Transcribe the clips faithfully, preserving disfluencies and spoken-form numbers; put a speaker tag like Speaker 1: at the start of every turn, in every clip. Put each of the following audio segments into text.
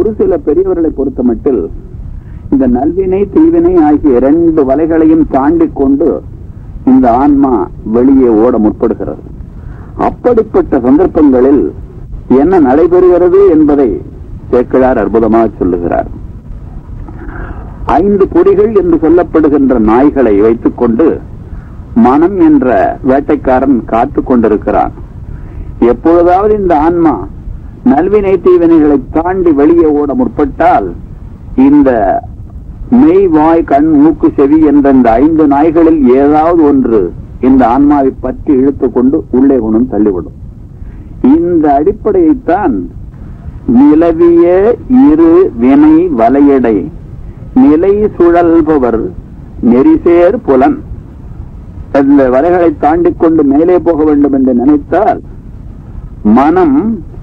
Speaker 1: ஒரு சில பெரியவர்களை பொறுத்த மட்டில் இந்த நல்வினை தீவினை ஆகிய இரண்டு வலைகளையும் தாண்டி கொண்டு இந்த ஆன்மா வெளியே ஓட முற்படுகிறது. அப்படிப்பட்ட சந்தர்ப்பங்களில் என்ன நடைபெறுகிறது என்பதை சேக்கிழார் அற்புதமாக சொல்லுகிறார். ஐந்து பொறிகள் என்று சொல்லப்படுகின்ற நாய்களை வைத்துக் கொண்டு மனம் என்ற வேட்டைக்காரன் காத்துக் கொண்டிருக்கிறான். எப்பொழுதாவது இந்த ஆன்மா நல்வினை தீவினைகளை தாண்டி வெளியே ஓட முற்பட்டால் இந்த மெய் வாய் கண் மூக்கு செவி என்ற இந்த ஐந்து நாய்களில் ஏதாவது ஒன்று இந்த ஆன்மாவை பற்றி இழுத்துக் கொண்டு உள்ளே கொண்டு தள்ளிவிடும். இந்த அடிப்படையைத்தான் நிலவிய இரு வினை வலையடை நிலை சுழல்பவர் நெறிசேர் புலன். இந்த வலைகளை தாண்டிக் கொண்டு மேலே போக வேண்டும் என்று நினைத்தால் மனம்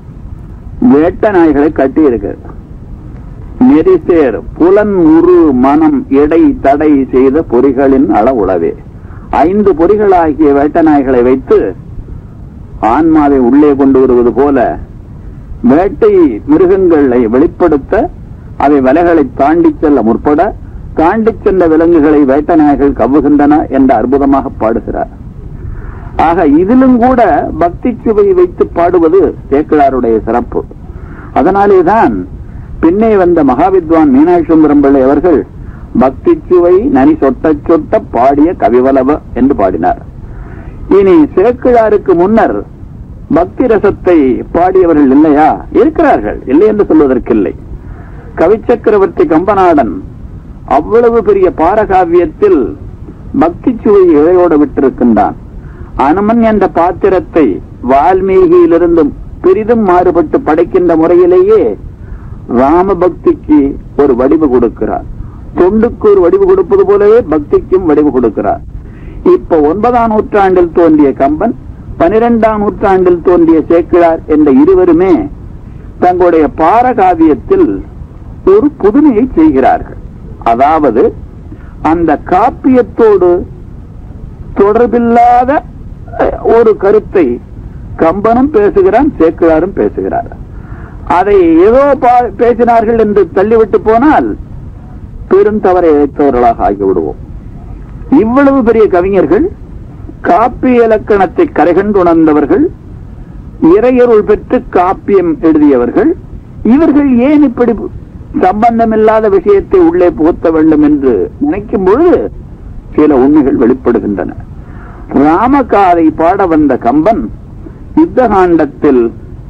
Speaker 1: வேட்ட நாய்களை கட்டி இருக்கிறது. நெறிசேர் புலன் உரு மனம் எடை தடை செய்த பொறிகளின் அளவுளவே. ஐந்து பொறிகளாகிய வேட்ட நாய்களை வைத்து ஆன்மாவை உள்ளே கொண்டு வருவது போல வேட்டை மிருகங்களை வெளிப்படுத்த அவை வலைகளை தாண்டி செல்ல முற்பட தாண்டி சென்ற விலங்குகளை வேட்ட நாய்கள் கவ்வுகின்றன என்று அற்புதமாக பாடுகிறார். ஆக இதிலும் கூட பக்தி சுவை வைத்து பாடுவது சேக்கிழாருடைய சிறப்பு. அதனாலேதான் பின்னே வந்த மகாவித்வான் மீனாட்சி சுந்தரம் பிள்ளை அவர்கள் பக்தி சுவை நனி சொட்ட சொட்ட பாடிய கவிவலவ என்று பாடினார். இனி சேக்கிழாருக்கு முன்னர் பக்தி ரசத்தை பாடியவர்கள் இல்லையா? இருக்கிறார்கள், இல்லை என்று சொல்வதற்கில்லை. கவிச்சக்கரவர்த்தி கம்பநாடன் அவ்வளவு பெரிய பாரகாவியத்தில் பக்தி சுவை இழையோடு விட்டிருக்கின்றான். அனுமன் என்ற பாத்திரத்தை வால்மீகியிலிருந்து பெரிதும் மாறுபட்டு படைக்கின்ற முறையிலேயே ராம பக்திக்கு ஒரு வடிவு கொடுக்கிறார். தொண்டுக்கு ஒரு வடிவு கொடுப்பது போலவே பக்திக்கும் வடிவு கொடுக்கிறார். இப்ப ஒன்பதாம் நூற்றாண்டில் தோன்றிய கம்பன், பனிரெண்டாம் நூற்றாண்டில் தோன்றிய சேக்கிழார் என்ற இருவருமே தங்களுடைய பாரகாவியத்தில் ஒரு புதுமையை செய்கிறார்கள். அதாவது அந்த காப்பியத்தோடு தொடர்பில்லாத ஒரு கருத்தை கம்பனும் பேசுகிறான், சேக்கிழாரும் பேசுகிறார். அதை ஏதோ பேசினார்கள் என்று தள்ளிவிட்டு போனால் பெரும் தவறை இழைத்தவர்களாக ஆகிவிடுவோம். இவ்வளவு பெரிய கவிஞர்கள், காப்பிய இலக்கணத்தை கரைகண்டு உணர்ந்தவர்கள், இறையருள் பெற்று காப்பியம் எழுதியவர்கள், இவர்கள் ஏன் இப்படி சம்பந்தமில்லாத விஷயத்தை உள்ளே புகுத்த வேண்டும் என்று நினைக்கும் பொழுது சில உண்மைகள் வெளிப்படுகின்றன. ராமகாதை பாட வந்த கம்பன் யுத்த காண்டத்தில்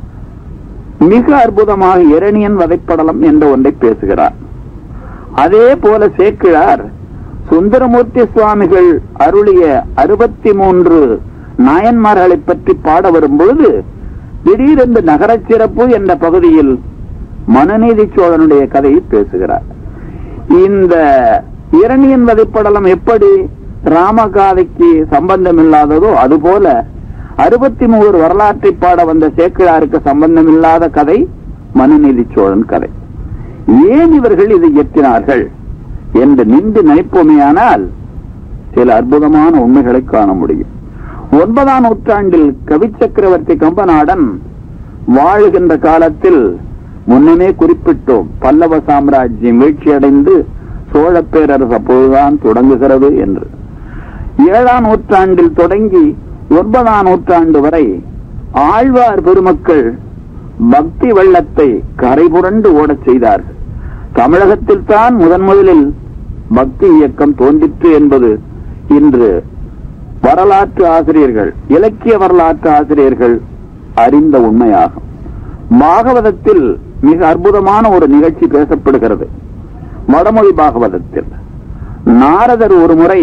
Speaker 1: மிக அற்புதமாக இரணியன் வதைப்படலம் என்ற ஒன்றை பேசுகிறார். அதே போல சேக்கிழார் சுந்தரமூர்த்தி சுவாமிகள் அருளிய அறுபத்தி மூன்று நாயன்மார்களை பற்றி பாட வரும் பொழுது திடீரென்று நகர சிறப்பு என்ற பகுதியில் மனுநீதி சோழனுடைய கதையை பேசுகிறார். இந்த இரணியன் வதைப்படலம் எப்படி ராமகாதைக்கு சம்பந்தம் இல்லாததோ அதுபோல அறுபத்தி மூன்று வரலாற்றை பாட வந்த சேக்கிழாருக்கு சம்பந்தம் இல்லாத கதை மனுநீதி சோழன் கதை. ஏன் இவர்கள் இதை இயற்றினார்கள் என்று நின்று நினைப்போமையானால் சில அற்புதமான உண்மைகளை காண முடியும். ஒன்பதாம் நூற்றாண்டில் கவிச்சக்கரவர்த்தி கம்பநாடன் வாழுகின்ற காலத்தில் முன்னமே குறிப்பிட்டோம், பல்லவ சாம்ராஜ்யம் வீழ்ச்சியடைந்து சோழ பேரரசு அப்போதுதான் தொடங்குகிறது என்று. ஏழாம் நூற்றாண்டில் தொடங்கி ஒன்பதாம் நூற்றாண்டு வரை ஆழ்வார் பெருமக்கள் பக்தி வெள்ளத்தை கரைபுரண்டு ஓடச் செய்தார்கள். தமிழகத்தில் தான் முதன் முதலில் பக்தி இயக்கம் தோன்றிற்று என்பது இன்று வரலாற்று ஆசிரியர்கள், இலக்கிய வரலாற்று ஆசிரியர்கள் அறிந்த உண்மையாகும். பாகவதத்தில் மிக அற்புதமான ஒரு நிகழ்ச்சி பேசப்படுகிறது. வடமொழி பாகவதத்தில் நாரதர் ஒரு முறை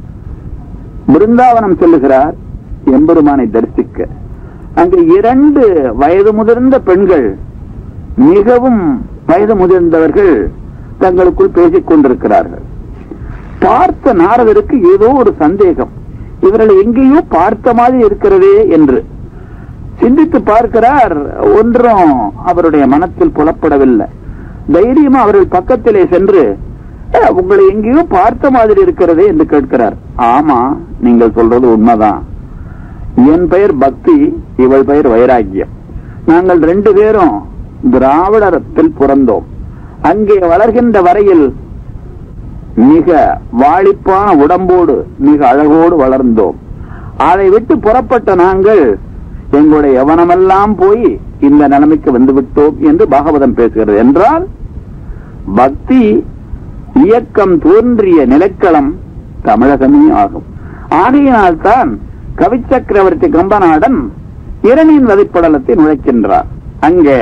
Speaker 1: பிருந்தாவனம் செல்லுகிறார் எம்பெருமானை தரிசிக்க. அங்கு இரண்டு வயது முதிர்ந்த பெண்கள், மிகவும் வயது முதிர்ந்தவர்கள், தங்களுக்குள் பேசிக் கொண்டிருக்கிறார்கள். பார்த்த நாரதருக்கு ஏதோ ஒரு சந்தேகம், இவர்களை எங்கேயோ பார்த்த மாதிரி இருக்கிறதே என்று சிந்தித்து பார்க்கிறார். ஒன்றும் அவருடைய மனத்தில் புலப்படவில்லை. தைரியமா அவர்கள் பக்கத்திலே சென்று, உங்களை எங்கேயோ பார்த்த மாதிரி இருக்கிறதே என்று கேட்கிறார். ஆமா, நீங்கள் சொல்றது உண்மைதான். என் பெயர் பக்தி, இவள் பெயர் வைராக்கியம். நாங்கள் ரெண்டு பேரும் திராவிடத்தில் பிறந்தோம். அங்கே வளர்கின்ற வரையில் மிக வாழிப்பான உடம்போடு மிக அழகோடு வளர்ந்தோம். அதை விட்டு புறப்பட்ட நாங்கள் எங்களுடைய யவனமெல்லாம் போய் இந்த நிலைமைக்கு வந்துவிட்டோம் என்று பாகவதம் பேசுகிறது. என்றால் பக்தி இயக்கம் தோன்றிய நிலக்களம் தமிழகமே ஆகும். ஆகையினால்தான் கவி சக்கரவர்த்தி கம்பநாடன் இரணியன் வதைப்படலத்தை நுழைக்கின்றார். அங்கே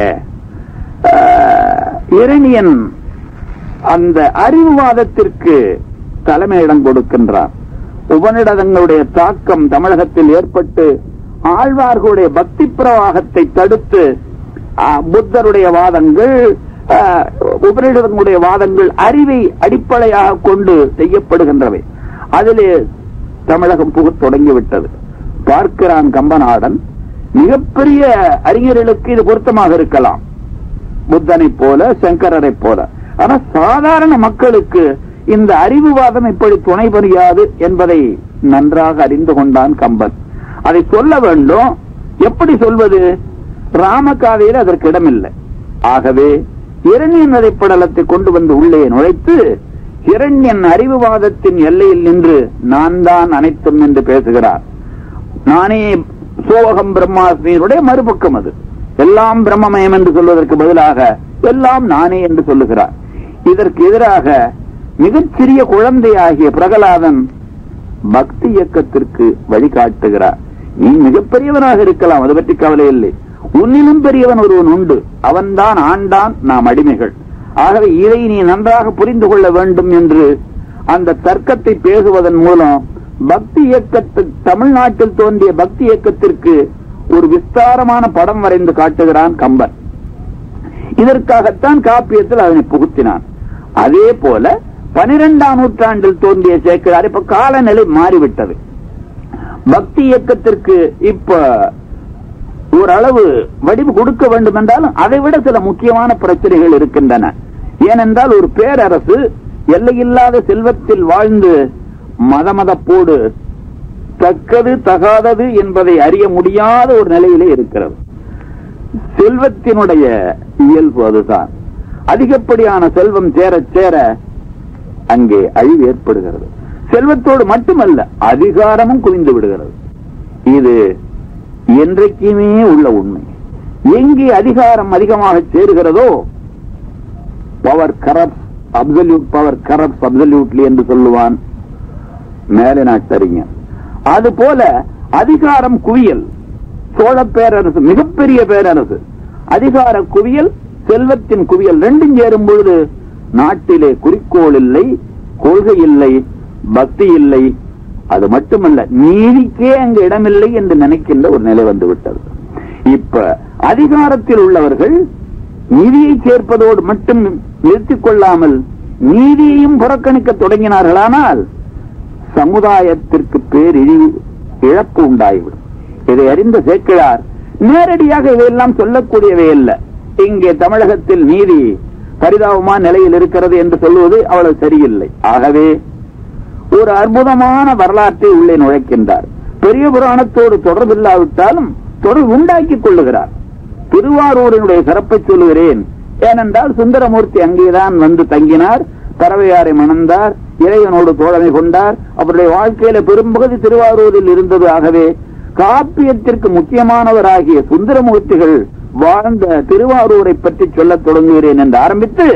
Speaker 1: இரணியன் அந்த அறிவுவாதத்திற்கு தலைமையிடம் கொடுக்கின்றார். உபநிடதங்களுடைய தாக்கம் தமிழகத்தில் ஏற்பட்டு ஆழ்வார்களுடைய பக்தி பிரவாகத்தை தடுத்து புத்தருடைய வாதங்கள், உபநிடதங்களுடைய வாதங்கள் அறிவை அடிப்படையாக கொண்டு செய்யப்படுகின்றவை. அதிலே தமிழகம் புகத் தொடங்கிவிட்டது. பார்க்கிறான் கம்பநாடன், மிகப்பெரிய அறிஞர்களுக்கு இது பொருத்தமாக இருக்கலாம், புத்தனை போல சங்கரரை போல. ஆனா சாதாரண மக்களுக்கு இந்த அறிவுவாதம் இப்படி துணை புரியாது என்பதை நன்றாக அறிந்து கொண்டான் கம்பன். அதை சொல்ல வேண்டும். எப்படி சொல்வது? ராமகாதையில் அதற்கு இடமில்லை. ஆகவே இரணியன் வதைப்படலத்தை கொண்டு வந்து உள்ளே நுழைத்து இரணியன் அறிவுவாதத்தின் எல்லையில் நின்று நான் தான் அனைத்தும் என்று பேசுகிறார். நானே சோகம் பிரம்மாஸ்மியினுடைய மறுபக்கம். அது எல்லாம் பிரம்மமயம் என்று சொல்வதற்கு பதிலாக எல்லாம் நானே என்று சொல்லுகிறார். இதற்கு எதிராக மிகச்சிறிய குழந்தையாகிய பிரகலாதன் பக்தி இயக்கத்திற்கு வழிகாட்டுகிறார். நீ மிகப்பெரியவனாக இருக்கலாம், அதை பற்றி கவலை இல்லை. உன்னிலும் பெரியவன் ஒருவன் உண்டு, அவன்தான் ஆண்டான், நாம் அடிமைகள். ஆகவே இதை நீ நன்றாக புரிந்து கொள்ள வேண்டும் என்று அந்த தர்க்கத்தை பேசுவதன் மூலம் பக்தி இயக்கத்து தமிழ்நாட்டில் தோன்றிய பக்தி இயக்கத்திற்கு ஒரு விஸ்தாரமான படம் வரைந்து காட்டுகிறான் கம்பன். இதற்காகத்தான் காப்பியத்தில் அதனை புகுத்தினான். அதே போல பனிரெண்டாம் நூற்றாண்டில் தோன்றிய சேக்கிழார். இப்ப காலநிலை மாறிவிட்டது. பக்தி இயக்கத்திற்கு இப்ப ஓரளவு வடிவு கொடுக்க வேண்டும் என்றாலும் அதை விட சில முக்கியமான பிரச்சனைகள் இருக்கின்றன. ஏனென்றால் ஒரு பேரரசு எல்லையில்லாத செல்வத்தில் வாழ்ந்து மதமதப்போடு தக்கது தகாதது என்பதை அறிய முடியாத ஒரு நிலையிலே இருக்கிறது. செல்வத்தினுடைய இயல்பு அதுதான். அதிகப்படியான செல்வம் சேர சேர அங்கே அழிவு ஏற்படுகிறது. செல்வத்தோடு மட்டுமல்ல, அதிகாரமும் குவிந்து விடுகிறது. இது என்றைக்குமே உள்ள உண்மை. எங்கே அதிகாரம் அதிகமாக சேருகிறதோ power corrupt absolute power corrupt absolutely என்று சொல்லுவான் மேலை நாட்டறிஞர். அதுபோல அதிகாரம் குவியல். சோழ பேரரசு மிகப்பெரிய பேரரசு, அதிகார குவியல், செல்வத்தின் குவியல் ரெண்டும் சேரும் பொழுது நாட்டிலே குறிக்கோள் இல்லை, கொள்கை இல்லை, பக்தி இல்லை. அது மட்டுமல்ல, நீதிக்கே அங்கு இடமில்லை என்று நினைக்கின்ற ஒரு நிலை வந்துவிட்டது. இப்ப அதிகாரத்தில் உள்ளவர்கள் நீதியை சேர்ப்பதோடு மட்டும் நிறுத்திக் கொள்ளாமல் நீதியையும் புறக்கணிக்க தொடங்கினார்களானால் சமுதாயத்திற்கு பேரிழிவு இழப்பு உண்டாகிவிடும். இதை அறிந்த சேக்கிழார் நேரடியாக இதையெல்லாம் சொல்லக்கூடியவை அல்ல. இங்கே தமிழகத்தில் நீதி பரிதாபமான நிலையில் இருக்கிறது என்று சொல்வது அவ்வளவு சரியில்லை. ஆகவே ஒரு அற்புதமான வரலாற்றை உள்ளே நுழைக்கின்றார். பெரிய புராணத்தோடு தொடர்பில்லாவிட்டாலும் தொடர்பு உண்டாக்கிக் கொள்ளுகிறார். திருவாரூரினுடைய சிறப்பை சொல்லுகிறேன். ஏனென்றால் சுந்தரமூர்த்தி அங்கேதான் வந்து தங்கினார், பறவையாரை மணந்தார், இறைவனோடு தோழமை கொண்டார். அவருடைய வாழ்க்கையில பெரும்பகுதி திருவாரூரில் இருந்தது. ஆகவே காப்பியத்திற்கு முக்கியமானவராகிய சுந்தரமூர்த்திகள் வாழ்ந்த திருவாரூரை பற்றி சொல்லத் தொடங்குகிறேன் என்று ஆரம்பித்து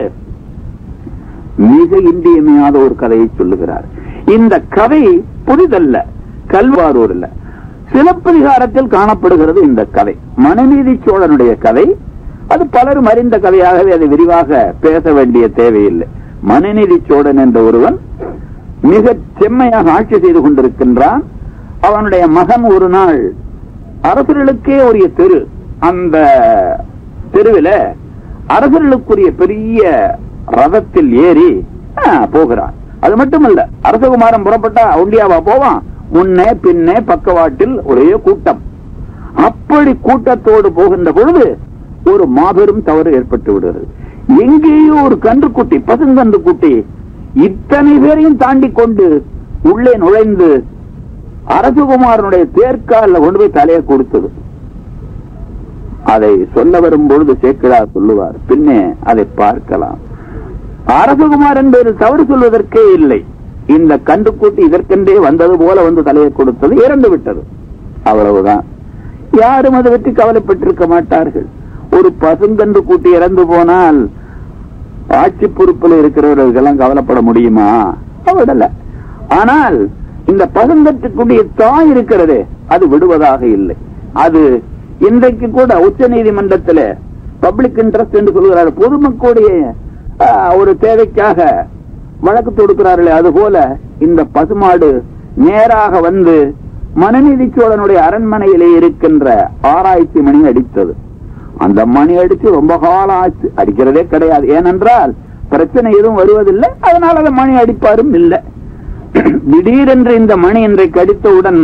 Speaker 1: மிக இன்றியமையாத ஒரு கதையை சொல்லுகிறார். இந்த கதை புதிதல்ல, கல்வாரூர் இல்ல, சிலப்பதிகாரத்தில் காணப்படுகிறது இந்த கதை. மனுநீதி சோழனுடைய கதை. அது பலரும் அறிந்த கதையாகவே அதை விரிவாக பேச வேண்டிய தேவையில்லை. மனுநீதி சோழன் என்ற ஒருவன் மிக செம்மையாக ஆட்சி செய்து கொண்டிருக்கின்றான். அவனுடைய மகன் ஒரு நாள் அரசர்களுக்கே உரிய தெரு, அந்த தெருவில் அரசர்களுக்குரிய பெரிய ரதத்தில் ஏறி போகிறான். அது மட்டுமல்ல, அரசகுமாரன் புறப்பட்டா ஒண்டியாவா போவான், முன்னே பின்னே பக்கவாட்டில் ஒரே கூட்டம். அப்படி கூட்டத்தோடு போகின்ற பொழுது ஒரு மாபெரும் தவறு ஏற்பட்டு விடுகிறது. எங்கேயோ ஒரு கன்றுக்குட்டி, பசுங்கன்றுக்குட்டி இத்தனை பேரையும் தாண்டி கொண்டு உள்ளே நுழைந்து அரசகுமாரனுடைய தேர்கால கொண்டு போய் தலையை கொடுத்தது. அதை சொல்ல வரும்பொழுது சேக்கிழார் சொல்லுவார், பின்னே அதை பார்க்கலாம். அரசகுமார் என்பது தவறு சொல்வதற்கே இல்லை. இந்த கண்டுக்கூட்டி இதற்கென்றே வந்தது போல வந்து தலையை கொடுத்தது, இறந்து விட்டது, அவ்வளவுதான். யாரும் அதை பற்றி கவலைப்பட்டிருக்க மாட்டார்கள். ஒரு பசுங்கன்று கூட்டி இறந்து போனால் ஆட்சி பொறுப்பில் இருக்கிறவர்களுக்கெல்லாம் கவலைப்பட முடியுமா? விடல. ஆனால் இந்த பசுங்கற்றுக்குடிய தாய் இருக்கிறதே, அது விடுவதாக இல்லை. அது இன்றைக்கு கூட உச்ச நீதிமன்றத்தில் பப்ளிக் இன்ட்ரெஸ்ட் என்று சொல்கிறார்கள், பொதுமக்களுடைய ஒரு தேவைக்காக வழக்கு தொடுக்கிறார்களே, அதுபோல இந்த பசுமாடு நேராக வந்து மனுநீதி சோழனுடைய அரண்மனையிலே இருக்கின்ற ஆராய்ச்சி மணி அடித்தது. அந்த மணி அடிச்சு ரொம்ப காலம் ஆச்சு, அடிக்கிறதே கிடையாது. ஏனென்றால் பிரச்சனை எதுவும் வருவதில்லை, அதனால அந்த மணி அடிப்பாரும் இல்லை. திடீரென்று இந்த மணி இன்றைக்கு அடித்தவுடன்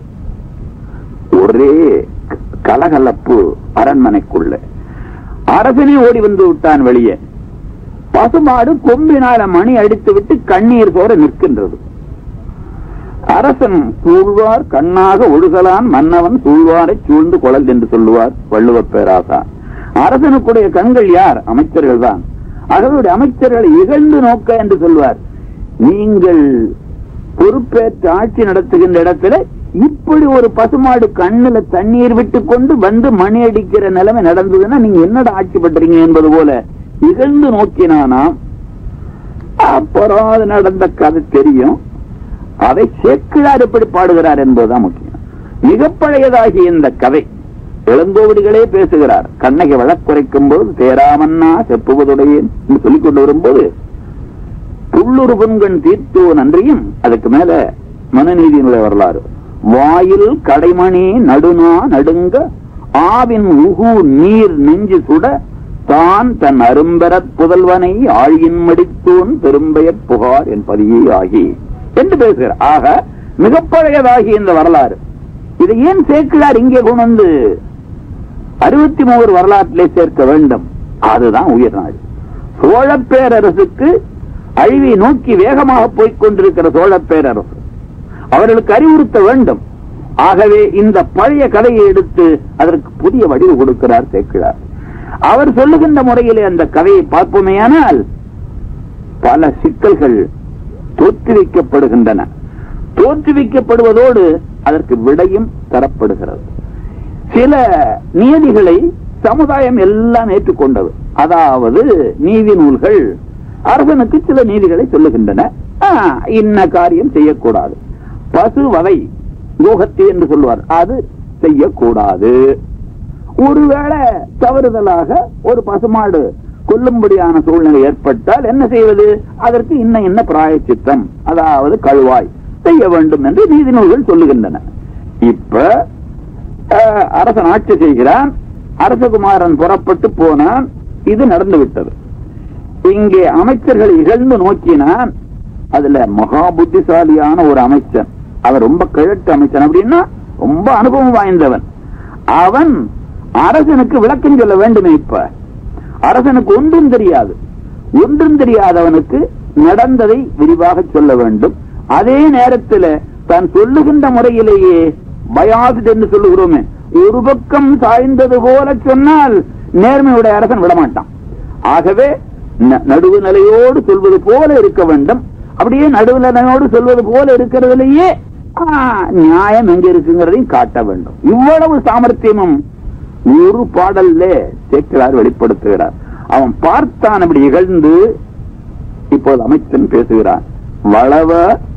Speaker 1: ஒரே கலகலப்பு அரண்மனைக்குள்ள. அரசனே ஓடி வந்து விட்டான் வெளியே. பசுமாடு கொம்பினால மணி அடித்து விட்டு கண்ணீர் போற நிற்கின்றது. அரசன் சூழ்வார் கண்ணாக ஒழுகலான், மன்னவன் சூழ்வாரை சூழ்ந்து கொளல் என்று சொல்லுவார் வள்ளுவர் பேராசா. அரசனுக்குடைய கண்கள் யார்? அமைச்சர்கள் தான். அவர்களுடைய அமைச்சர்களை இகழ்ந்து நோக்க என்று சொல்வார். நீங்கள் பொறுப்பேற்று ஆட்சி நடத்துகின்ற இடத்துல இப்படி ஒரு பசுமாடு கண்ணுல தண்ணீர் விட்டு கொண்டு வந்து மணி அடிக்கிற நிலைமை நடந்ததுன்னா நீங்க என்னடா ஆட்சி பண்றீங்க என்பது போல இகழ்ந்து நோக்கினானா. அப்புறம் அது நடந்த கதை தெரியும். அதை சேக்கிழார் எப்படி பாடுகிறார் என்பதுதான் முக்கியம். மிக பழையதாகிய இந்த கதை இளங்கோவடிகளே பேசுகிறார். கண்ணகி வழக்குரைக்கும் போது தேராமன்னா செப்புவதுடையேன் சொல்லிக் கொண்டு வரும்போது புள்ளுரு பொன்கண் தீர்த்தோ நன்றியும், அதுக்கு மேல மனுநீதியினுடைய வரலாறு. வாயில் கடைமணி நடுநா நடுங்க ஆவின் உகு நீர் நெஞ்சு சுட தான் தன் அரும்பெறப் புதல்வனை ஆழியின் மடித்தோன் பெரும்பெயர் புகார் என் பதியே ஆகி என்று பேசுகிறார். ஆக மிக பழையதாகி இந்த வரலாறு. இதை ஏன் சேக்கிழார் இங்கே கொண்டு அறுபத்தி மூவர் வரலாற்றிலே சேர்க்க வேண்டும்? அதுதான் உயிர் நாடு. சோழ பேரரசுக்கு அழிவை நோக்கி வேகமாக போய்க் கொண்டிருக்கிற சோழ பேரரசு அவர்களுக்கு அறிவுறுத்த வேண்டும். ஆகவே இந்த பழைய கதையை எடுத்து அதற்கு புதிய வடிவு கொடுக்கிறார் சேக்கிழார். அவர் சொல்லுகின்ற முறையிலே அந்த கதையை பார்ப்போமேயானால் பல சிக்கல்கள் தோற்றுவிக்கப்படுகின்றன. தோற்றுவிக்கப்படுவதோடு அதற்கு விடையும் தரப்படுகிறது. சில நீதிகளை சமுதாயம் எல்லாம் ஏற்றுக்கொண்டது. அதாவது நீதி நூல்கள் அரசனுக்கு சில நீதிகளை சொல்லுகின்றன. இன்ன காரியம் செய்யக்கூடாது. பசு வதை யோகத்தை என்று சொல்வார், அது செய்யக்கூடாது. ஒருவேளை தவறுதலாக ஒரு பசுமாடு கொல்லும்படியான சூழ்நிலை ஏற்பட்டால் என்ன செய்வது? அதற்கு இன்ன என்ன பிராயச்சித்தம், அதாவது கழுவாய் செய்ய வேண்டும் என்று நீதி நூல்கள் சொல்லுகின்றன. இப்ப அரசன் ஆட்சி செய்கிறான். அரசகுமாரன் புறப்பட்டு போனான். இது நடந்து விட்டது. இங்கே அமைச்சர்கள் இகழ்ந்து நோக்கினான். அதுல மகா புத்திசாலியான ஒரு அமைச்சன், அவர் ரொம்ப கிழக்கு அமைச்சன், அப்படின்னா ரொம்ப அனுபவம் வாய்ந்தவன். அவன் அரசனுக்கு விளக்கம் சொல்ல வேண்டுமே. இப்ப அரசனுக்கு ஒன்றும் தெரியாது. ஒன்றும் தெரியாதவனுக்கு நடந்ததை விரிவாக சொல்ல வேண்டும். அதே நேரத்தில் தான் சொல்லுகின்ற முறையிலேயே பயாசிட் என்று சொல்லுகிறோமே, ஒரு பக்கம் சாய்ந்தது போல சொன்னால் நேர்மையுடைய அரசன் விடமாட்டான். ஆகவே நடுவு நிலையோடு சொல்வது போல இருக்க வேண்டும். அப்படியே நடுவு நிலையோடு சொல்வது போல இருக்கிறதுலேயே நியாயம் எங்க இருக்குங்கிறதையும் காட்ட வேண்டும். இவ்வளவு சாமர்த்தியமும் ஒரு பாடல்ல சேக்கிழார் வெளிப்படுத்துகிறார். அவன் பார்த்தான், அப்படி இகழ்ந்து. இப்போது அமைச்சன் பேசுகிறான். வளவ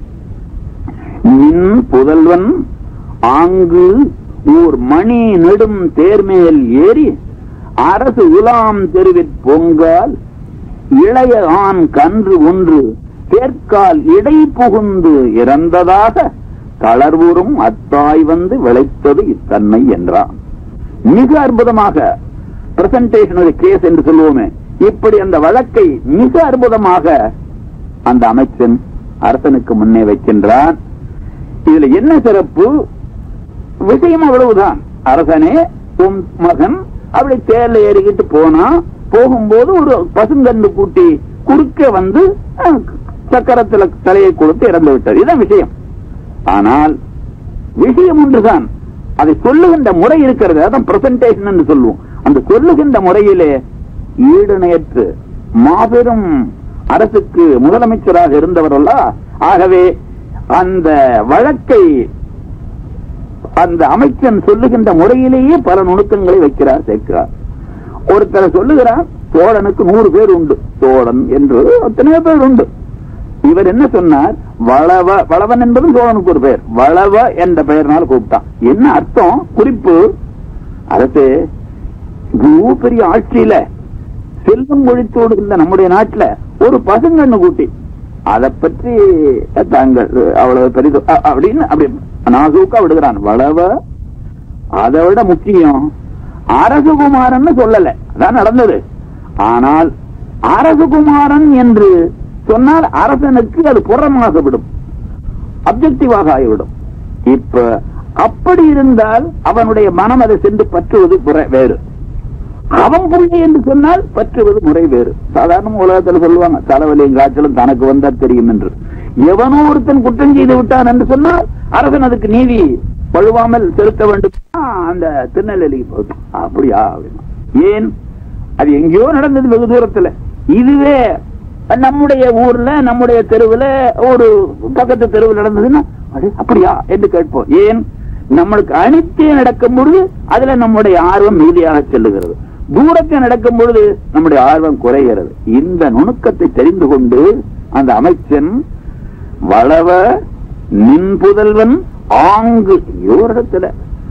Speaker 1: நின் புதல்வன் ஆங்கு ஊர் மணி நெடும் தேர்மேல் ஏறி அரசு உலாம் தெருவிற் பொங்கால் இளைய ஆண் கன்று ஒன்று தேர்க்கால் இடை புகுந்து இறந்ததாக தளர்வுறும் அத்தாய் வந்து விளைத்தது இத்தன்மை என்றான். மிக அற்புதமாக பிரசன்டேஷன் கேஸ் என்று சொல்லுவோமே, இப்படி அந்த வழக்கை மிக அற்புதமாக அந்த அமைச்சன் அரசனுக்கு முன்னே வைக்கின்றான். இதுல என்ன சிறப்பு? விஷயம் அவ்வளவுதான். அரசனே, உன் மகன் அப்படி தேர்ல ஏறிக்கிட்டு போனா, போகும்போது ஒரு பசுங்கன்று கூட்டி குறுக்க வந்து சக்கரத்துல தலையை கொடுத்து இறந்து விட்டார். இதுதான் விஷயம். ஆனால் விஷயம் ஒன்றுதான், அதை சொல்லுகின்ற முறை இருக்கிறது. அதான் பிரசன்டேஷன் என்று சொல்லுவோம். அந்த சொல்லுகின்ற முறையிலே ஈடுணையற்று மாபெரும் அரசுக்கு முதலமைச்சராக இருந்தவரல்ல. ஆகவே அந்த வழக்கை அந்த அமைச்சன் சொல்லுகின்ற முறையிலேயே பல நுணுக்கங்களை வைக்கிறார், சேர்க்கிறார். ஒருத்தர் சொல்லுகிறார், சோழனுக்கு நூறு பேர் உண்டு, சோழன் என்று எத்தனையோ பேர் உண்டு. இவர் என்ன சொன்னார், வளவ வளவன் என்பதும் சோழனுக்கு ஒரு பெயர், வளவ என்ற பெயர்னால் கூப்பிட்டான். என்ன அர்த்தம்? குறிப்பு, அரசு இவ்வளவு பெரிய ஆட்சியில செல்வம் ஒழித்தோடு இந்த நம்முடைய நாட்டுல ஒரு பசுங்கண்ணு கூட்டி அதை பற்றி தாங்கள் அவ்வளவு பெரிது அப்படின்னு அப்படி நாசூக்கா விடுகிறான். வளவ அதை விட முக்கியம் அரசகுமாரன் சொல்லல, அதான் நடந்தது. ஆனால் அரசகுமாரன் என்று சொன்னால் அரசனுக்கு அது புறமாகவிடும், அப்ஜெக்டிவாக ஆகிவிடும். இப்ப அப்படி இருந்தால் அவனுடைய மனம் அதை சென்று பற்றுவது வேறு, அவன் பிள்ளை என்று சொன்னால் பற்றுவது முறை வேறு. சாதாரண உலகத்தில் சொல்லுவாங்க, தலைவலியும் காய்ச்சலும் தனக்கு வந்தா தெரியும் என்று. எவனோ ஒருத்தன் குற்றம் செய்து விட்டான் என்று சொன்னால் அரசன் அதுக்கு நீதி பழுவாமல் செலுத்த வேண்டும். அந்த திருநெல்வேலிக்கு போகுது, அப்படியா? ஏன்? அது எங்கேயோ நடந்தது, வெகு தூரத்துல. இதுவே நம்முடைய ஊர்ல நம்முடைய தெருவுல ஒரு பக்கத்து தெருவில் நடந்ததுன்னா அப்படியா என்று கேட்போம். ஏன்? நம்மளுக்கு அனித்திய நடக்கும் பொழுது அதுல நம்முடைய ஆர்வம் மிகுதியாக செல்லுகிறது, தூரத்தை நடக்கும் பொழுது நம்முடைய ஆர்வம் குறைகிறது. இந்த நுணுக்கத்தை தெரிந்து கொண்டு அந்த அமைச்சன் வளவ நின் புதல்வன் ஆங்கு யோரிடத்துல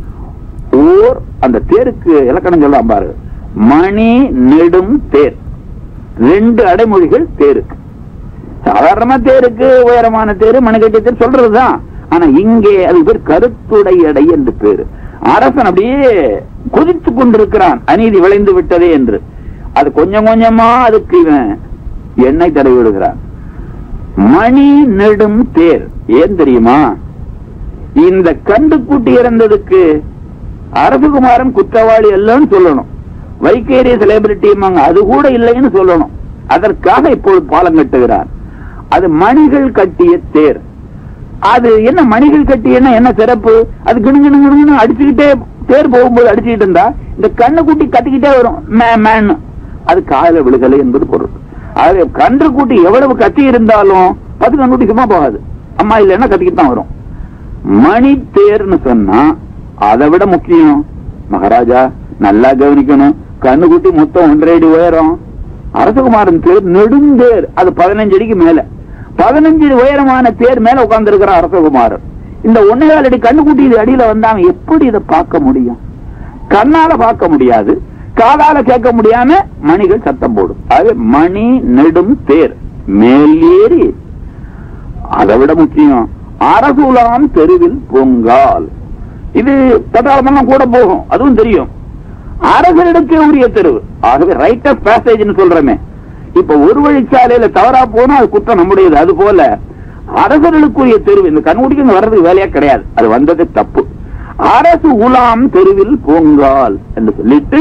Speaker 1: ஓர் அந்த தேருக்கு இலக்கணம் சொல்லலாம் பாரு, மணி நெடும் தேர், ரெண்டு அடைமொழிகள் தேருக்கு. சாதாரணமா தேருக்கு உயரமான தேரு மணிக்கட்டிய தேர் சொல்றதுதான். ஆனா இங்கே அது பேர் கருத்துடையடை என்று பேரு. அரசன் அப்படியே கொதித்துக் கொண்டிருக்கிறான், அநீதி விளைந்து விட்டதே என்று. அது கொஞ்சம் கொஞ்சமா அதுக்கு இவன் எண்ணெய் தடவி விடுகிறான். மணி நெடும் தேர் ஏன் தெரியுமா? இந்த கண்டு கூட்டி இறந்ததுக்கு அரசகுமாரன் குற்றவாளி அல்லன்னு சொல்லணும், வைக்கேரிய செலிபிரிட்டி அது கூட இல்லைன்னு சொல்லணும். அதற்காக இப்பொழுது பாலம் கட்டுகிறார். அது மணிகள் கட்டிய தேர். அது என்ன மணிகள் கட்டிய என்ன சிறப்பு? அது கிணுங்கிணு அடிச்சுக்கிட்டே தேர் போகும்போது அடிச்சுக்கிட்டு இருந்தா இந்த கண்ணு கூட்டி கத்திக்கிட்டே வரும், மேன் அது கால விழுகலை என்பது பொருள். அது கன்று கூட்டி எவ்வளவு கத்தி இருந்தாலும் பத்து கண்ணுட்டி சும்மா போகாது, அம்மா இல்லைன்னா கத்திக்கிட்டு தான் வரும். மணி தேர்னு சொன்னா அதை விட முக்கியம் மகாராஜா, நல்லா கவனிக்கணும். கண்ணுக்குட்டி மொத்தம் ஒன்றரை அடி உயரம், அரசகுமாரன் தேர் நெடுந்தேர், அது பதினஞ்சு அடிக்கு மேல, பதினஞ்சு உயரமான தேர் மேல உட்கார்ந்து இருக்கிற அரசகுமாரன். இந்த ஒன்னேகால் அடி கண்ணுக்குட்டி இது அடியில வந்தாங்க, எப்படி இதை பார்க்க முடியும்? கண்ணால பார்க்க முடியாது, காதால கேட்க முடியாம மணிகள் சத்தம் போடும். அது மணி நெடும் தேர் மேல் ஏறி. அதை விட முக்கியம் அரசுலாம் தெருவில் பொங்கால், இது பட்டாளமெல்லாம் கூட போகும், அதுவும் தெரியும். அரசரிடக்கே உரிய தெருவு, ஆகவே ரைட் ஆஃப் பேசேஜ் சொல்றமே. இப்ப ஒரு வழிச்சாலையில தவறா போனா அது குற்றம் நம்முடையது. அது போல அரசர்களுக்குரிய தெருவு இந்த கண்குடிக்கு வர்றதுக்கு வேலையா கிடையாது, அது வந்தது தப்பு. அரசு உலாம் தெருவில் பொங்கால் என்று சொல்லிட்டு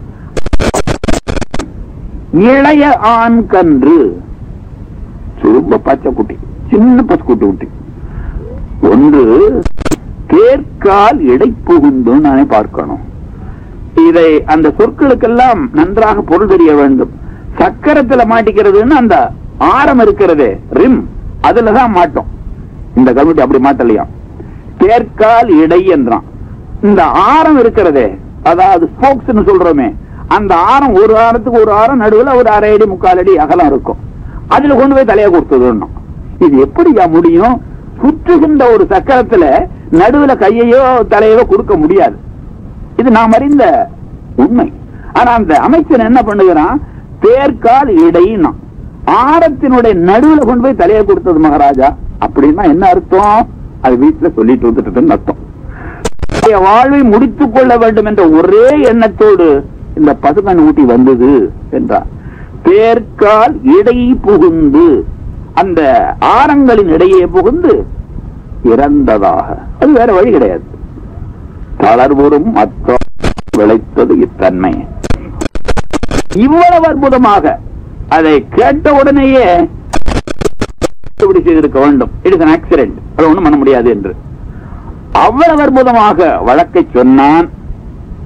Speaker 1: இளைய ஆண் கன்று, ரொம்ப பச்சை குட்டி, சின்ன பசுக்குட்டி குட்டி ஒன்று தேர்கால் இடை புகுந்து நானே பார்க்கணும். இதை அந்த சொற்களுக்கெல்லாம் நன்றாக பொருள் தெரிய வேண்டும். சக்கரத்துல மாட்டிக்கிறதுன்னு அந்த ஆரம் இருக்கிறதே ரிம், அதுலதான் மாட்டோம். இந்த கல்வெட்டு அப்படி மாட்டலையா, தேர்கால் இடை என்றான். இந்த ஆரம் இருக்கிறதே, அதாவது ஸ்போக்ஸ் சொல்றோமே, அந்த ஆரம் ஒரு ஆரத்துக்கு ஒரு ஆரம் நடுவில் ஒரு அரை அடி முக்கால் அடி அகலம் இருக்கும், அதுல கொண்டு போய் தலையை கொடுத்தது. இது எப்படியா முடியும்? சுற்றுகின்ற ஒரு சக்கரத்துல நடுவில் கையையோ தலையோ கொடுக்க முடியாது, இது நாம் அறிந்த உண்மை. ஆனா அந்த அமைச்சர் என்ன பண்ணுகிறான், தேர்கால் இடையினா ஆரத்தினுடைய நடுவில் கொண்டு போய் தலையை கொடுத்தது மகாராஜா. அப்படின்னா என்ன அர்த்தம்? அது வீட்டுல சொல்லிட்டு வந்துட்டு அர்த்தம். வாழ்வை முடித்துக் கொள்ள வேண்டும் என்ற ஒரே எண்ணத்தோடு இந்த பசுக்கண் ஊட்டி வந்தது என்றார். தேர்கால் இடை புகுந்து, அந்த ஆரங்களின் இடையே புகுந்து இறந்ததாக. அது வேற வழி கிடையாது. தளர்வரும் அத்தோ விளைத்தது இத்தன்மை. இவ்வளவு அற்புதமாக அதை கேட்ட உடனேயே செய்திருக்க வேண்டும், இட் இஸ் an accident, அது ஒண்ணும் பண்ண முடியாது என்று. அவ்வளவு அற்புதமாக வழக்கை சொன்னான்.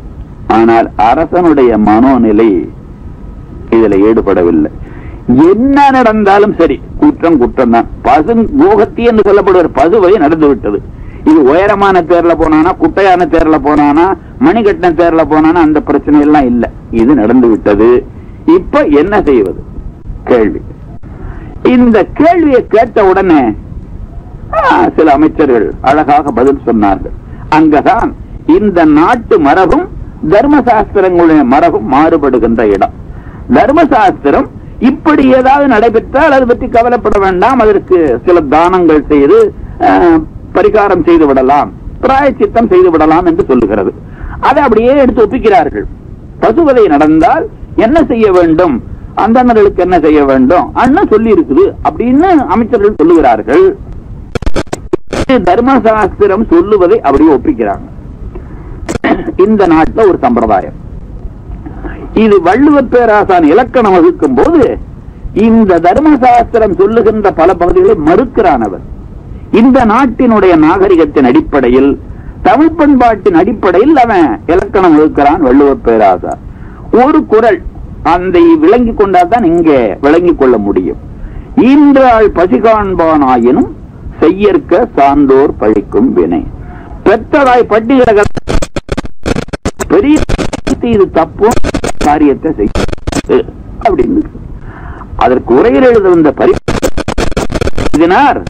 Speaker 1: ஆனால் அரசனுடைய மனோநிலை இதுல ஈடுபடவில்லை. என்ன நடந்தாலும் சரி, குற்றம் குற்றம் தான். பசு கோகத்தி என்று சொல்லப்படுகிற பசுவை நடந்து விட்டது. இது உயரமான தேர்ல போனானா, குட்டையான தேர்ல போனானா, மணிகட்டின தேர்ல போனானா, அந்த பிரச்சனை எல்லாம் இல்ல. இது நடந்து விட்டது. இப்ப என்ன செய்வது? கேள்வி. இந்த கேள்வியை கேட்ட உடனே சில அமைச்சர்கள் அழகாக பதில் சொன்னார்கள். அங்கதான் இந்த நாட்டு மரபும் தர்மசாஸ்திரங்களுடைய மரபும் மாறுபடுகின்ற இடம். தர்மசாஸ்திரம் இப்படி ஏதாவது நடைபெற்றால் அதை பற்றி கவலைப்பட வேண்டாம், அதற்கு சில தானங்கள் செய்து பரிகாரம் செய்து விடலாம், பிராயச்சித்தம் செய்து விடலாம் என்று சொல்லுகிறது. அதை அப்படியே எடுத்து ஒப்பிக்கிறார்கள். பசுவதை நடந்தால் என்ன செய்ய வேண்டும், அந்தணர்களுக்கு என்ன செய்ய வேண்டும் அண்ணன் சொல்லி இருக்குது அப்படின்னு அமைச்சர்கள் சொல்லுகிறார்கள். தர்மசாஸ்திரம் சொல்லுவதை அப்படியே ஒப்பிக்கிறாங்க. இந்த நாட்டில் ஒரு சம்பிரதாயம். இது வள்ளுவ பேராசான் இலக்கணம் வகுக்கும் போது இந்த தர்மசாஸ்திரம் சொல்லுகின்ற பல பகுதிகளை மறுக்கிறானவர். இந்த நாட்டினுடைய நாகரிகத்தின் அடிப்படையில், தமிழ் பண்பாட்டின் அடிப்படையில் அவன் இலக்கணம் வகுக்கிறான் வள்ளுவ பேராசான். ஒரு குறள் அந்த விளங்கி கொண்டால்தான் இங்கே விளங்கிக் கொள்ள முடியும். ஈன்றாள் பசிகாண்பானாயினும் செய்யற்க சான்றோர் பழிக்கும் வினை. பெற்றதாய் பட்டியல பெரிய இது தப்பு காரியத்தை செய்ய அப்படின்னு அதற்கு உரையில் எழுத வந்த பரிசினார்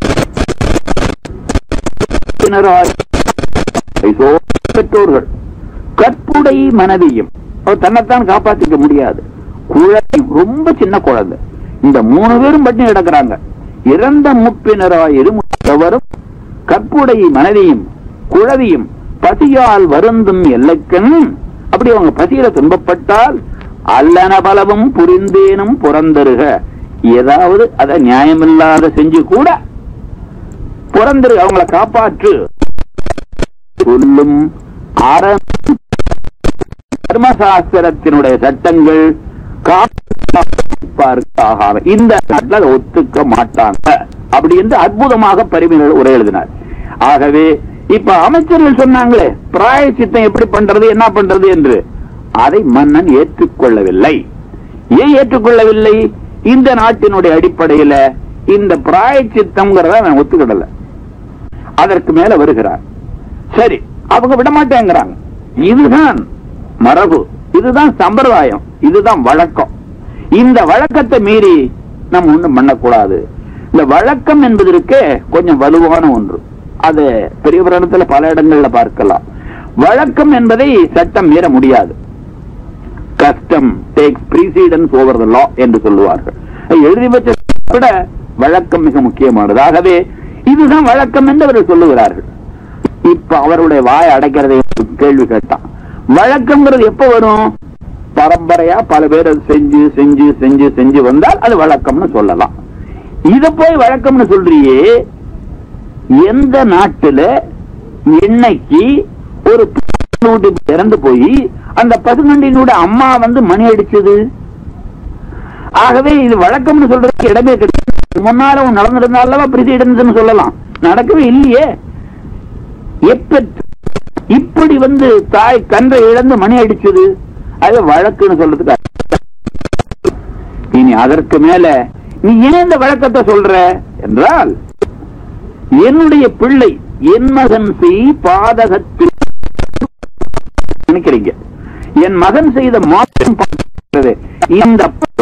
Speaker 1: பெற்றோர்கள் கற்புடை மனதையும் தன்னைத்தான் காப்பாற்றிக்க முடியாது. குழந்தை ரொம்ப சின்ன குழந்தை, இந்த மூணு பேரும் பட்டினி கிடக்கிறாங்க. இறந்த முப்பினராயிரும் கற்புடை மனதையும் குழவியும் பசியால் வருந்தும் எல்லைக்கண். அப்படி அவங்க பசியில துன்பப்பட்டால் அல்லன பலவும் புரிந்தேனும் புறந்தருக, ஏதாவது அதை நியாயமில்லாத செஞ்சு கூட புறந்தரு, அவங்களை காப்பாற்று சொல்லும் தர்மசாஸ்திரத்தினுடைய சட்டங்கள் காப்பாற்காக இந்த நாட்டில் ஒத்துக்க மாட்டாங்க அப்படி என்று அற்புதமாக பரிமைகள் உரை எழுதினார். ஆகவே இப்ப அமைச்சர்கள் சொன்னாங்களே பிராயச்சித்தம் எப்படி பண்றது என்ன பண்றது என்று, அதை மன்னன் ஏற்றுக்கொள்ளவில்லை. ஏன் ஏற்றுக்கொள்ளவில்லை? இந்த நாட்டினுடைய அடிப்படையில இந்த பிராயச்சித்தம்ங்கிறத அவன் ஒத்துக்கிடல. அதற்கு மேல வருகிறார். சரி, அவங்க விடமாட்டேங்கிறாங்க. இதுதான் மரபு, இதுதான் சம்பிரதாயம், இதுதான் வழக்கம். இந்த வழக்கத்தை மீறி நம்ம ஒண்ணும் பண்ணக்கூடாது. இந்த வழக்கம் என்பதற்கு கொஞ்சம் வலுவான ஒன்று. அது பெரிய புராணத்தில் பல இடங்கள்ல பார்க்கலாம். வழக்கம் என்பதை சட்டம் மீற முடியாது. Custom takes precedence over the law என்று சொல்லுவார்கள். எழுதி வச்ச விட வழக்கம் மிக முக்கியமானது. ஆகவே இதுதான் வழக்கம் என்று அவர்கள் சொல்லுகிறார்கள். இப்ப அவருடைய வாய் அடைக்கிறதை கேள்வி கேட்டான். வழக்கம்ங்கிறது எப்ப வரும்? பரம்பரையா பல பேர் செஞ்சு செஞ்சு செஞ்சு செஞ்சு வந்தால் அது வழக்கம்னு சொல்லலாம். இத போய் வழக்கம்னு சொல்றியே, எந்த நாட்டுல இன்னைக்கு ஒரு இறந்து போய் அந்த பசுமண்டியினுடைய அம்மா வந்து மணி அடிச்சது? ஆகவே இது வழக்கம்னு சொல்றதுக்கு இடமே கிடையாது. முன்னால நடந்திருந்தாலும் பிரசிடன்ஸ் சொல்லலாம், நடக்கவே இல்லையே. எப்ப இப்படி வந்து தாய் கன்றை இழந்து மணி அடிச்சது, அது வழக்குன்னு சொல்றதுக்கு. இனி அதற்கு மேல நீ ஏன் இந்த வழக்கத்தை சொல்ற என்றால், என்னுடைய பிள்ளை என் மகன் செய் பாதகத்தில் நினைக்கிறீங்க, என் மகன் செய்த மாற்றம் இந்த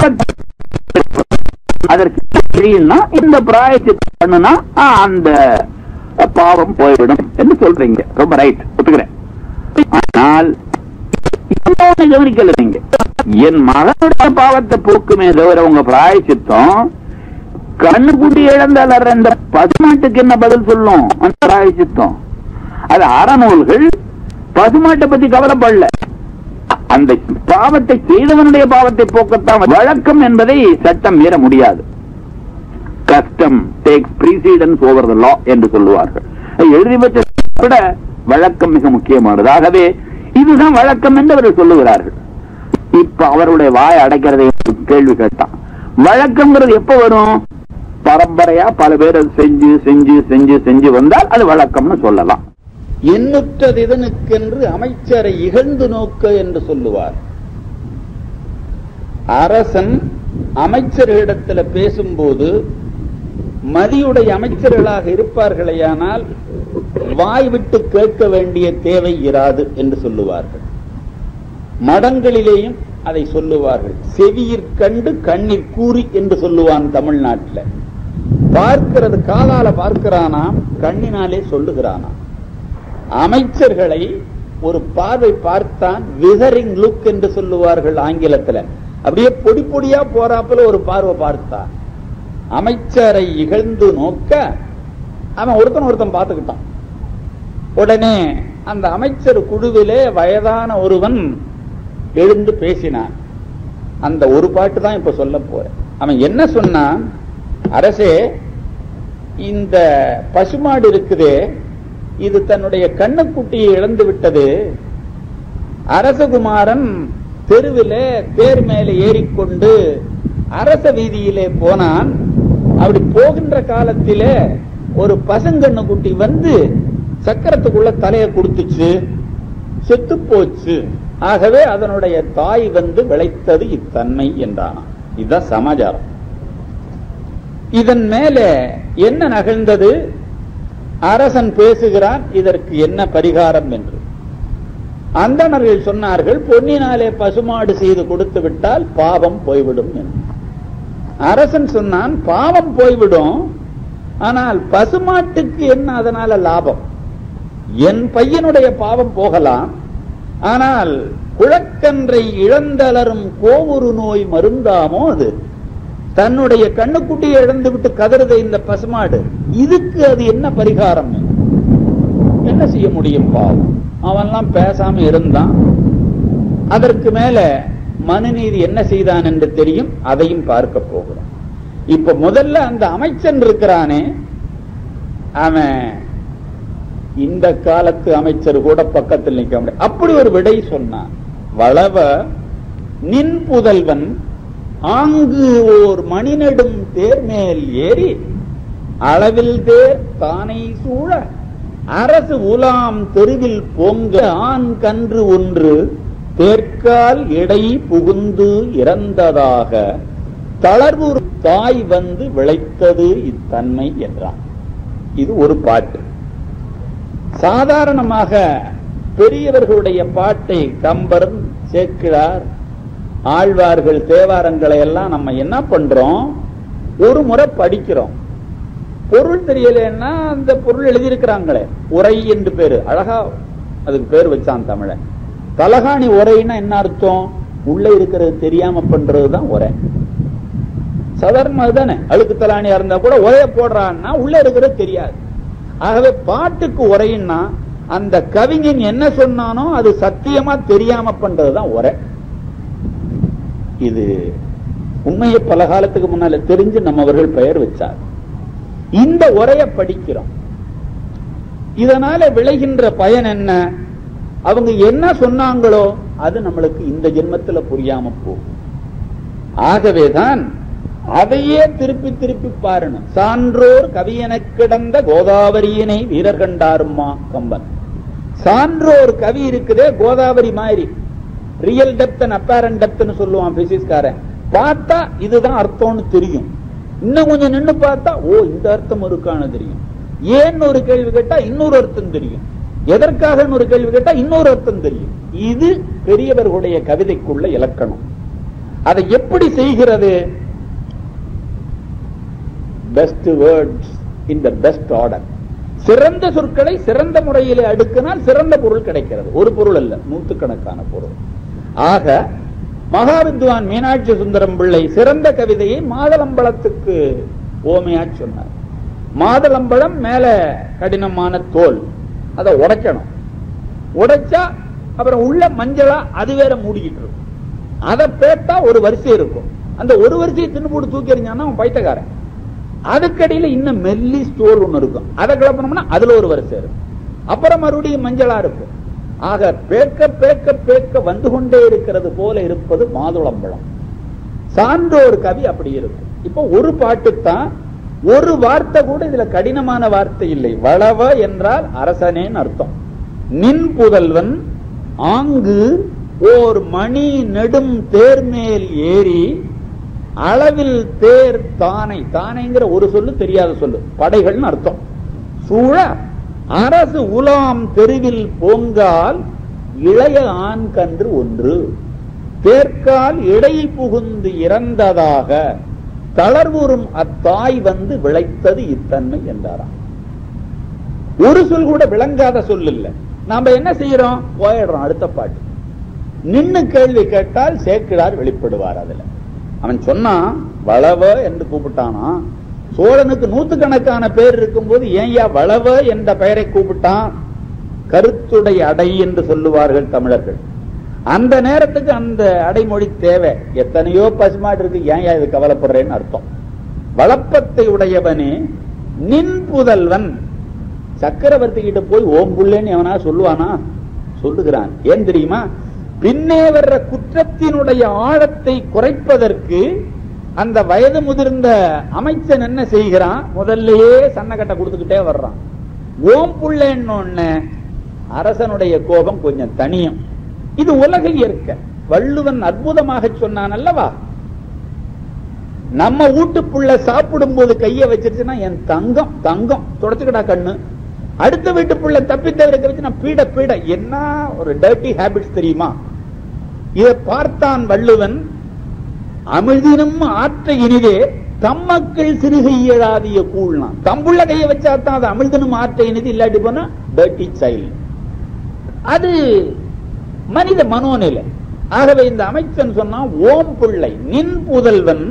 Speaker 1: அதற்கு இந்த பிராயச்சித்தம் பண்ணுனா அந்த பாவம் போய்விடும் என்று சொல்றீங்க. ரொம்ப ரைட், ஒத்துக்கிறேன். ஆனால் கவனிக்கல, நீங்க என் மகனுடைய பாவத்தை போக்குமே தவிர உங்க பிராயச்சித்தம் கண்ணுக்குட்டி இழந்தால் அந்த பசுமாட்டுக்கு என்ன பதில் சொல்லும்? அந்த பிராயச்சித்தம் அது அறநூல்கள் பசுமாட்டை பத்தி கவலைப்படல. அந்த பாவத்தை செய்தவனுடைய பாவத்தை போக்கத்தான் வழக்கம் என்பதை சட்டம் மீற முடியாது. Custom takes precedence over the law என்று சொல்லுவார்கள். எழுதி வச்ச விட வழக்கம் மிக முக்கியமானது. ஆகவே இதுதான் வழக்கம் என்று அவர்கள் சொல்லுகிறார்கள். இப்ப அவருடைய வாய் அடைக்கிறதை கேள்வி கேட்டான். வழக்கம்ங்கிறது எப்ப வரும்? பரம்பரையா பல பேர் செஞ்சு செஞ்சு செஞ்சு செஞ்சு வந்தால் அது வழக்கம்னு சொல்லலாம். எண்ணுற்றது இதனுக்கென்று அமைச்சரை இகழ்ந்து நோக்க என்று சொல்லுவார். அரசன் அமைச்சர்களிடத்தில் பேசும்போது மதியுடைய அமைச்சர்களாக இருப்பார்களேயானால் வாய் விட்டு கேட்க வேண்டிய தேவை இராது என்று சொல்லுவார்கள். மடங்களிலேயும் அதை சொல்லுவார்கள். செவியிற் கண்டு கண்ணிற் கூறி என்று சொல்லுவான் தமிழ்நாட்டில். பார்க்கிறது காலால பார்க்கிறானாம், கண்ணினாலே சொல்லுகிறானாம். அமைச்சர்களை ஒரு பார்வை பார்த்தான், விதரிங் லுக் என்று சொல்லுவார்கள் ஆங்கிலத்தில். அப்படியே பொடி பொடியா போறாப்புல ஒரு பார்வை பார்த்தான். அமைச்சரை இகழ்ந்து நோக்க அவன் ஒருத்தன் ஒருத்தன் பார்த்துக்கிட்டான். உடனே அந்த அமைச்சர் குழுவிலே வயதான ஒருவன் எழுந்து பேசினான். அந்த ஒரு பாட்டு தான் இப்ப சொல்ல போறேன். அவன் என்ன சொன்னான்? அரசே, இந்த பசுமாடு இருக்குதே, இது தன்னுடைய கண்ணுக்குட்டியை இழந்து விட்டது. அரசகுமாரன் தெருவிலே தேர் மேலே ஏறிக்கொண்டு அரச வீதியிலே போனான். அப்படி போகின்ற காலத்திலே ஒரு பசுங்கண்ணு குட்டி வந்து சக்கரத்துக்குள்ள தலையை கொடுத்துச்சு, செத்து போச்சு. ஆகவே அதனுடைய தாய் வந்து விளைத்தது இத்தன்மை என்றானாம். இதுதான் சமாச்சாரம். இதன் மேலே என்ன நகழ்ந்தது? அரசன் பேசுகிறான், இதற்கு என்ன பரிகாரம் என்று. அந்தணர்கள் சொன்னார்கள், பொன்னினாலே பசுமாடு செய்து கொடுத்து விட்டால் பாவம் போய்விடும் என்று. அரசன் சொன்னான், பாவம் போய்விடும், ஆனால் பசுமாட்டுக்கு என்ன அதனால லாபம்? என் பையனுடைய பாவம் போகலாம், ஆனால் குழக்கன்றை இழந்தலரும் கோவுரு நோய் மருந்தாமோ அது. தன்னுடைய கண்ணுக்குட்டியை இழந்து விட்டு கதறுத இந்த பசுமாடு, இதுக்கு அது என்ன பரிகாரம்? என்ன செய்ய முடியும்? பாவம். அவன்லாம் பேசாம இருந்தான். அதற்கு மேல மனுநீதி என்ன செய்தான் என்று தெரியும், அதையும் பார்க்க போகிறோம். இப்ப முதல்ல அந்த அமைச்சன் இருக்கிறானே, அவன் இந்த காலத்து அமைச்சர் கூட பக்கத்தில் நிற்க முடியும். அப்படி ஒரு விடை சொன்னான். வளவ நின் புதல்வன் ஆங்கு ஓர் மணிநெடும் தேர் மேல் ஏறி அளவில் தேர் தானை சூழ அரசு உலாம் தெருவில் பொங்க ஆண் கன்று ஒன்று தேர்க்கால் இடை புகுந்து இறந்ததாக தளர்வு தாய் வந்து விளைத்தது இத்தன்மை என்றான். இது ஒரு பாட்டு. சாதாரணமாக பெரியவர்களுடைய பாட்டை கம்பரும் சேக்கிழார் ஆழ்வார்கள் தேவாரங்களை எல்லாம் நம்ம என்ன பண்றோம், ஒரு முறை படிக்கிறோம். பொருள் தெரியலன்னா அந்த பொருள் எழுதியிருக்கிறாங்களே, உரை என்று பேரு, அழகா அதுக்கு பேர் வச்சான் தமிழன். தலகாணி உரைன்னா என்ன அர்த்தம்? உள்ள இருக்கிறது தெரியாம பண்றதுதான் உரை. சாதாரண தானே, அழுக்கு தலாணியா இருந்தா கூட உரைய போடுறான்னா உள்ள இருக்கிறது தெரியாது. ஆகவே பாட்டுக்கு உரைன்னா அந்த கவிஞன் என்ன சொன்னானோ அது சத்தியமா தெரியாம பண்றதுதான் உரை. இது உண்மையை பல காலத்துக்கு முன்னால தெரிஞ்சு நம்ம அவர்கள் பெயர் வச்சார். இந்த உரைய படிக்கிறோம். இதனால விளைகின்ற பயன் என்ன? அவங்க என்ன சொன்னாங்களோ அது நம்மளுக்கு இந்த ஜென்மத்துல புரியாம போகும். ஆகவேதான் அதையே திருப்பி திருப்பி பாருணும். சான்றோர் கவியென கிடந்த கோதாவரியினை வீரர் கண்டாருமா கம்பன். சான்றோர் கவி இருக்குதே கோதாவரி மாதிரி, ரியல் டெப்த் அண்ட் அப்பேரண்ட் டெப்த்னு சொல்லுவான் பிசிக்ஸ்காரன். பார்த்தா இதுதான் அர்த்தம்னு தெரியும். இன்னும் கொஞ்சம் நின்று பார்த்தா ஓ இந்த அர்த்தம் இருக்கான்னு தெரியும். ஏன்னு ஒரு கேள்வி கேட்டா இன்னொரு அர்த்தம் தெரியும். எதற்காக ஒரு கேள்வி கேட்டா இன்னொரு அர்த்தம் தெரியும். இது பெரியவர்களுடைய கவிதைக்குள்ள இலக்கணம். அதை எப்படி செய்கிறது? Best words in the best order. சிறந்த சொற்களை சிறந்த முறையிலே அடுக்கினால் சிறந்த பொருள் கிடைக்கிறது. ஒரு பொருள் அல்ல, நூற்றுக்கணக்கான பொருள். ஆக மகாவித்வான் மீனாட்சி சுந்தரம் பிள்ளை சிறந்த கவிதையை மாதளம்பழத்துக்கு ஓமையா சொன்னார். மாதளம்பழம் மேல கடினமான தோல், அதை உடைக்கணும். உடைச்சா அப்புறம் உள்ள மஞ்சளா அது வேற மூடிக்கிட்டு இருக்கும். அதை பேட்டா ஒரு வரிசை இருக்கும். அந்த ஒரு வரிசையை தின்னு போட்டு தூக்கி எறிஞ்சான்னா அவன் பைத்தக்காரன். அதுக்கடியில இன்னும் மெல்லி ஸ்டோர் ஒண்ணு இருக்கும். அதை கிளப்பினோம்னா அதுல ஒரு வரிசை இருக்கும். அப்புறம் மறுபடியும் மஞ்சளா இருக்கும். ஆக பேக்க பேக்க பேக்க வந்து கொண்டே இருக்கிறது போல இருப்பது மாதுளம்பழம். சான்றோர் கவி அப்படி இருக்கும். இப்போ ஒரு பாட்டுத்தான், ஒரு வார்த்தை கூட இதுல கடினமான வார்த்தை இல்லை. வளவ என்றால் அரசனேன்னு அர்த்தம். நின் புதல்வன் ஆங்கு ஓர் மணி நெடும் தேர்மேல் ஏறி அளவில் தேர் தானை, தானைங்கிற ஒரு சொல்லு தெரியாத சொல்லு, படைகள்னு அர்த்தம், சூழ அரசு உலாம் தெருவில் போங்கால் இளைய ஆண் கன்று ஒன்று தேர்க்கால் இடை புகுந்து இறந்ததாக தளர்வுறும் அத்தாய் வந்து விளைத்தது இத்தன்மை என்றாராம். ஒரு சொல் கூட விளங்காத சொல் இல்ல. நாம என்ன செய்யறோம், போயிடுறோம் அடுத்த பாட்டு. நின்னு கேள்வி கேட்டால் சேக்கிழார் வெளிப்படுவார். அதுல அவன் சொன்னான் வளவ என்று கூப்பிட்டானா, சோழனுக்கு நூத்துக்கணக்கான பேர் இருக்கும் போது ஏன்யா வளவ என்ற பெயரை கூப்பிட்டான்? கருத்துடைய அடை என்று சொல்லுவார்கள் தமிழர்கள். அந்த நேரத்துக்கு அந்த அடைமொழி தேவை. எத்தனையோ பசுமாடு இருக்கு, ஏன் இது கவலைப்படுறேன்னு அர்த்தம். வளப்பத்தை உடையவனே நின் புதல்வன். சக்கரவர்த்தி கிட்ட போய் ஓம்புள்ளேன்னு எவனா சொல்லுவானா? சொல்லுகிறான். ஏன் தெரியுமா? பின்னே வர்ற குற்றத்தினுடைய ஆழத்தை குறைப்பதற்கு அந்த வயது முதிர்ந்த அமைச்சன் என்ன செய்கிறான், முதல்லயே சன்னக்கட்டை கொடுத்துக்கிட்டே வர்றான். ஓம்புள்ளேன்னு அரசனுடைய கோபம் கொஞ்சம் தனியும். இது உலக இயற்கை. வள்ளுவன் அற்புதமாக சொன்னான் அல்லவா, நம்ம வீட்டுக்குள்ள சாப்பிடும் போது கைய வச்சிருச்சுன்னா என் தங்கம் தங்கம் தொடச்சுக்கடா கண்ணு, அடுத்த வீட்டுக்குள்ள தப்பி தவிர வச்சு நான் பீட பீட, என்ன ஒரு டர்ட்டி ஹேபிட்ஸ் தெரியுமா? இதை பார்த்தான் வள்ளுவன். அமிழ்தினும் ஆற்ற இனிதே தம்மக்கள் சிறுகை இயலாதிய கூழ்னா, தம்புள்ள கைய வச்சாத்தான் அது அமிழ்தினும் ஆற்ற இனிது, இல்லாட்டி போனா டர்ட்டி சைல்டு. அது மனித மனோநிலை. ஆகவே இந்த அமைச்சன் சொன்னா ஓம் பிள்ளை நின் புதல்வன்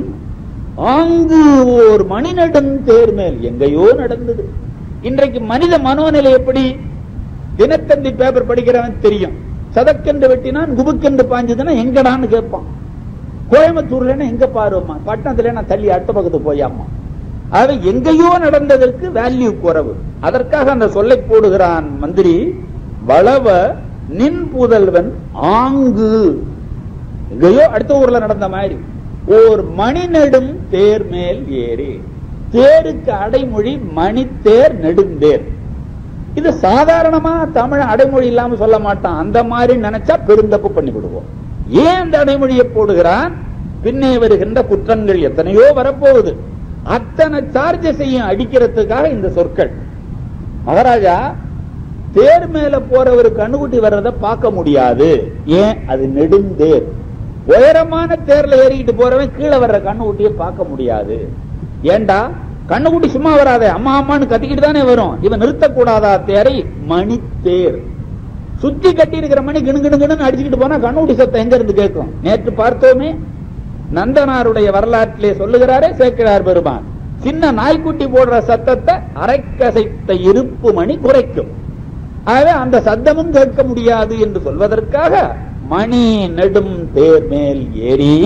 Speaker 1: ஆங்கு ஓர் மணிநடும் தேர்மேல், எங்கேயோ நடந்தது. இன்றைக்கு மனித மனோநிலை எப்படி? தினத்தந்தி பேப்பர் படிக்கிறவன் தெரியும், சதக்கென்று வெட்டினான் குபுக்கென்று பாஞ்சதுன்னா எங்கடான்னு கேட்பான். கோயம்புத்தூர்ல எங்க பாருமா, பட்டணத்துல நான் தள்ளி அடுத்த பக்கத்துக்கு போயாமா. ஆகவே எங்கேயோ நடந்ததற்கு வேல்யூ குறைவு. அதற்காக அந்த சொல்லை போடுகிறான் மந்திரி. வளவ நின் புதல்வன் ஆங்கு, எங்கேயோ அடுத்த ஊர்ல நடந்த மாதிரி, ஓர் மணி நெடும் தேர் மேல் ஏறி. தேருக்கு அடைமொழி மணித்தேர் நெடுந்தேர். இது சாதாரணமா தமிழ் அடைமொழி இல்லாம சொல்ல மாட்டான். அந்த மாதிரி நினைச்சா பெருந்தப்பு பண்ணி விடுவோம். ஏன் அந்த அடைமொழியை போடுகிறான்? பின்னே வருகின்ற குற்றங்கள் எத்தனையோ வரப்போகுது, அத்தனை சார்ஜ் செய்யும் அடிக்கிறதுக்காக இந்த சொற்கள். மகாராஜா தேர் மேல போற ஒரு கண்ணுக்குட்டி வர்றத பார்க்க முடியாது. ஏன்? அது நெடுந்தேர். உயரமான தேர்ல ஏறிக்கிட்டு போறவன் கீழே வர்ற கண்ணுக்குட்டியை பார்க்க முடியாது. ஏண்டா? கண்ணுக்குட்டி சும்மா வராதே, அம்மா அம்மான்னு கத்திக்கிட்டு தானே வரும். இவன் நிறுத்தக்கூடாதா தேரை? மணி தேர். சுத்தி கட்டி இருக்கிற மணி கிணு கிணு கிணு அடிச்சுக்கிட்டு போனா கண்ணுக்குட்டி சத்தம் எங்க இருந்து கேட்கும்? நேற்று பார்த்தோமே, நந்தனாருடைய வரலாற்றிலே சொல்லுகிறாரே சேக்கிழார் பெருமான், சின்ன நாய்க்குட்டி போடுற சத்தத்தை அரைக்கசைத்த இருப்பு மணி குறைக்கும். ஆகவே அந்த சத்தமும் கேட்க முடியாது என்று சொல்வதற்காக மணி நெடும் தேர் மேல் ஏறி.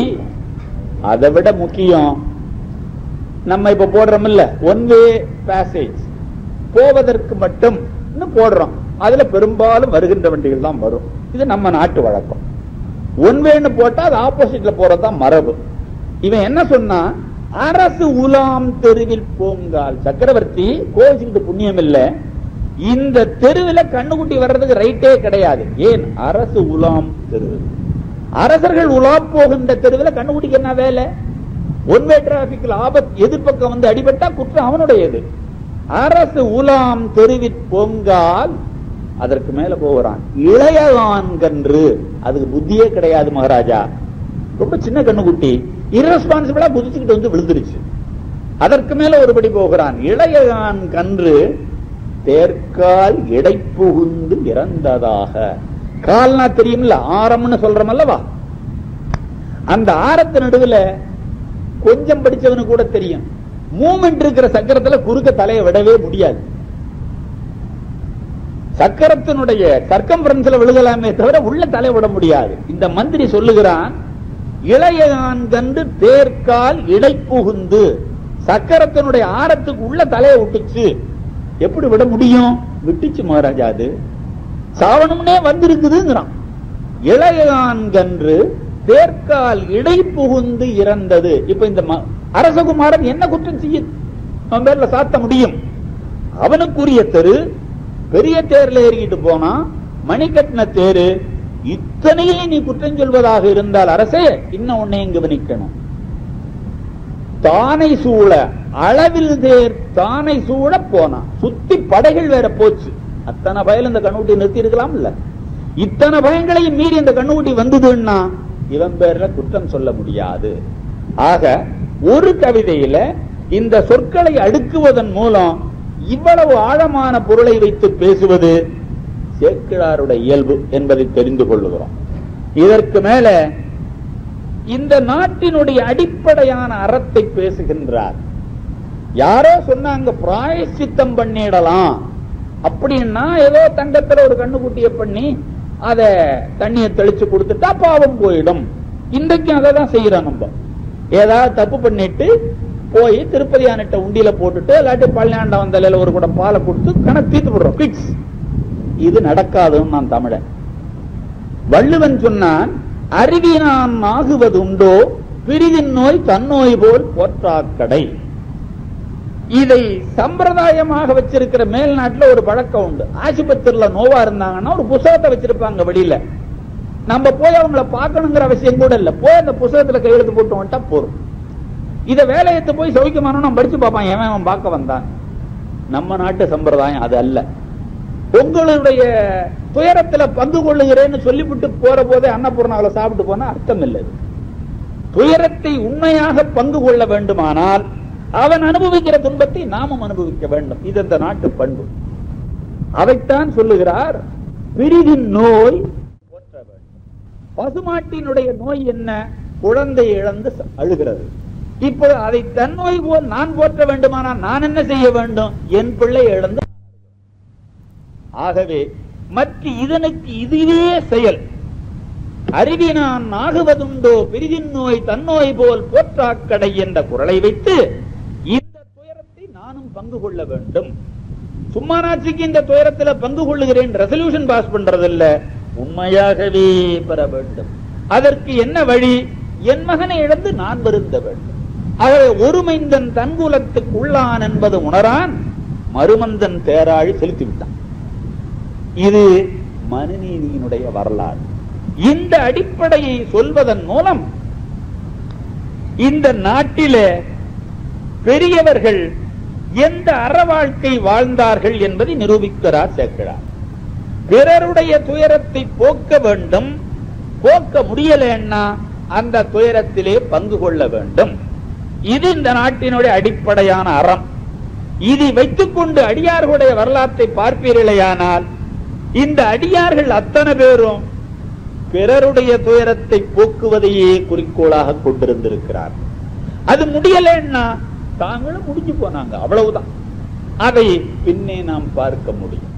Speaker 1: அதை விட முக்கியம், நம்ம இப்ப போடுறோம் இல்ல ஒன் வே பேசேஜ், போவதற்கு மட்டும் போடுறோம். அதுல பெரும்பாலும் வருகின்ற வண்டிகள் தான் வரும். இது நம்ம நாட்டு வழக்கம். ஒன் வேன்னு போட்டா அது ஆப்போசிட்ல போறதுதான் மரபு. இவன் என்ன சொன்னா, அரசு உலாம் தெருவில் போங்கால். சக்கரவர்த்தி கோவிச்சுக்கிட்டு புண்ணியம் இல்ல, இந்த தெருவில் கண்ணுக்குட்டி வர்றதுக்கு ரைட்டே கிடையாது. ஏன்? அரசு உலாம் தெரு. அரசர்கள் உலா போகின்ற தெருவில் கண்ணுக்குட்டிக்கு என்ன வேலை? ஒன்வே டிராபிக்ல ஆபத்து எதிர்பக்கம் வந்து அடிபட்டா குற்றம் அவனுடையது. அரசு உலாம் தெருவில் போங்கால், அதற்கு மேல போகிறான் இளையவான் கன்று. அதுக்கு புத்தியே கிடையாது மகாராஜா. ரொம்ப சின்ன கண்ணுக்குட்டி இரஸ்பான்சிபிளா குதிச்சுக்கிட்டு வந்து விழுந்துருச்சு. அதற்கு மேல ஒருபடி போகிறான் இளையவான் கன்று தேர்க்கால் இடை புகுந்து இறந்ததாக. கால்னா தெரியும்ல, ஆரம்னு சொல்றோம் அல்லவா, அந்த ஆரத்து நடுவில் கொஞ்சம் படிச்சவனு கூட தெரியும், மூமெண்ட் இருக்கிற சக்கரத்துல குறுக்க தலையை விடவே முடியாது. சக்கரத்தினுடைய சர்க்கம்பரன்ஸ்ல விழுகலாமே தவிர உள்ள தலை விட முடியாது. இந்த மந்திரி சொல்லுகிறான், இளையான் கண்டு தேர்க்கால் இடை புகுந்து, சக்கரத்தினுடைய ஆரத்துக்கு உள்ள தலையை விட்டுச்சு. எப்படி விட முடியும்? விட்டுச்சு மகாராஜா. அது சாவணம்னே வந்திருக்குதுங்கிறான். இளையான் கன்று தேர்க்கால் இடை புகுந்து இறந்தது. இப்ப இந்த அரசகுமாரன் என்ன குற்றம் செய்ய அவன் பேர்ல சாத்த முடியும்? அவனுக்குரிய தெரு பெரிய தேர்ல ஏறிக்கிட்டு போனா
Speaker 2: மணிக்கட்டின தேரு. இத்தனையே நீ குற்றம் சொல்வதாக இருந்தால் அரசே, இன்னும் உன்னையும் கவனிக்கணும். தானை சூழ அளவில் தேர் தானை சூழ போனா, சுத்தி படைகள் வேற போச்சு. அத்தனை பயல் இந்த கண்ணுக்குட்டி நிறுத்தி இருக்கலாம் இல்ல? இத்தனை பயங்களையும் மீறி இந்த கண்ணுக்குட்டி வந்ததுன்னா இவன் பேர்ல குற்றம் சொல்ல முடியாது. ஆக ஒரு கவிதையில இந்த சொற்களை அடுக்குவதன் மூலம் இவ்வளவு ஆழமான பொருளை வைத்து பேசுவது சேக்கிழாருடைய இயல்பு என்பதை தெரிந்து கொள்ளுகிறோம். இதற்கு மேல இந்த நாட்டினுடைய அடிப்படையான அறத்தை பேசுகின்றார். யாரோ சொன்னாங்க பிராயச்சித்தம் பண்ணிடலாம் அப்படின்னா, ஏதோ தங்கத்துல ஒரு கண்ணுக்குட்டியை பண்ணி அத தண்ணியை தெளிச்சு கொடுத்துட்டா பாவம் போயிடும். இன்றைக்கும் அதை தான் செய்யறோம். நம்ம ஏதாவது தப்பு பண்ணிட்டு போய் திருப்பதி ஆனிட்ட உண்டியில போட்டுட்டு இல்லாட்டி பழனியாண்ட வந்தலையில ஒரு கூட பாலை கொடுத்து கணக்கு தீர்த்து விடுறோம். பிக்ஸ். இது நடக்காதுன்னு நான் தமிழன். வள்ளுவன் சொன்னான், அறிவினான் ஆகுவது உண்டோ பிரிதின் நோய் தன்னோய் போல் போற்றாக்கடை. இதை சம்பிரதாயமாக வச்சிருக்கிற மேல்நாட்டில் ஒரு பழக்கம் உண்டு. ஆஸ்பத்திரியில நோவா இருந்தாங்கன்னா ஒரு புத்தகத்தை வச்சிருப்பாங்க வெளியில. நம்ம போய் அவங்கள பார்க்கணுங்கிற அவசியம் கூட இல்ல, போய் அந்த புத்தகத்துல கையெழுத்து போட்டு வந்துட்டா போறோம். இத வேலையத்தை போய் சௌக்கியமான நம்ம படிச்சு பார்ப்பான், ஏன் அவன் பார்க்க வந்தான். நம்ம நாட்டு சம்பிரதாயம் அது அல்ல. உங்களுடைய துயரத்துல பங்கு கொள்ளுகிறேன்னு சொல்லிவிட்டு போற போதே அன்னபூர்ணாவில சாப்பிட்டு போனா அர்த்தம் இல்லை. துயரத்தை உண்மையாக பங்கு கொள்ள வேண்டுமானால் அவன் அனுபவிக்கிற துன்பத்தை நாமும் அனுபவிக்க வேண்டும். இது இந்த நாட்டு பண்பு. அதைத்தான் சொல்லுகிறார், பிரிதின் நோய் போற்ற வேண்டும். பசுமாட்டினுடைய நோய் என்ன? குழந்தை இழந்து அழுகிறது. இப்போ அதை தன் நோய் போல் நான் போற்ற வேண்டுமானால் நான் என்ன செய்ய வேண்டும்? என் பிள்ளை இழந்து. ஆகவே மற்ற இதனுக்கு இதுவே செயல். அறிவினான் ஆகுவதுண்டோ பிரிதின் நோய் தன்னோய் போல் போற்றாக்கடை என்ற குரலை வைத்து இந்த துயரத்தை நானும் பங்கு கொள்ள வேண்டும். சும்மா நாட்சிக்கு இந்த துயரத்தில் பங்கு கொள்ளுகிறேன் ரெசல்யூஷன் பாஸ் பண்றதில்ல, உண்மையாகவே பெற வேண்டும். அதற்கு என்ன வழி? என் மகனை இழந்து நான் வருந்த வேண்டும். ஆகவே ஒருமைந்தன் தன்குலத்துக்கு உள்ளான் என்பது உணரான், மறுமந்தன் தேராழி செலுத்தி விட்டான். இது மனுநீதியினுடைய வரலாறு. இந்த அடிப்படையை சொல்வதன் மூலம் இந்த நாட்டிலே பெரியவர்கள் எந்த அற வாழ்க்கை வாழ்ந்தார்கள் என்பதை நிரூபிக்கிறார் சேக்கிழார். பிறருடைய துயரத்தை போக்க வேண்டும். போக்க முடியலன்னா அந்த துயரத்திலே பங்கு கொள்ள வேண்டும். இது இந்த நாட்டினுடைய அடிப்படையான அறம். இதை வைத்துக் கொண்டு அடியார்களுடைய வரலாற்றை பார்ப்பீர்களேயானால் இந்த அடியார்கள் அத்தனை பேரும் பிறருடைய துயரத்தை போக்குவதையே குறிக்கோளாக கொண்டிருந்திருக்கிறார். அது முடியலன்னா தாங்களும் முடிஞ்சு போனாங்க, அவ்வளவுதான். அதை பின்னே நாம் பார்க்க முடியும்.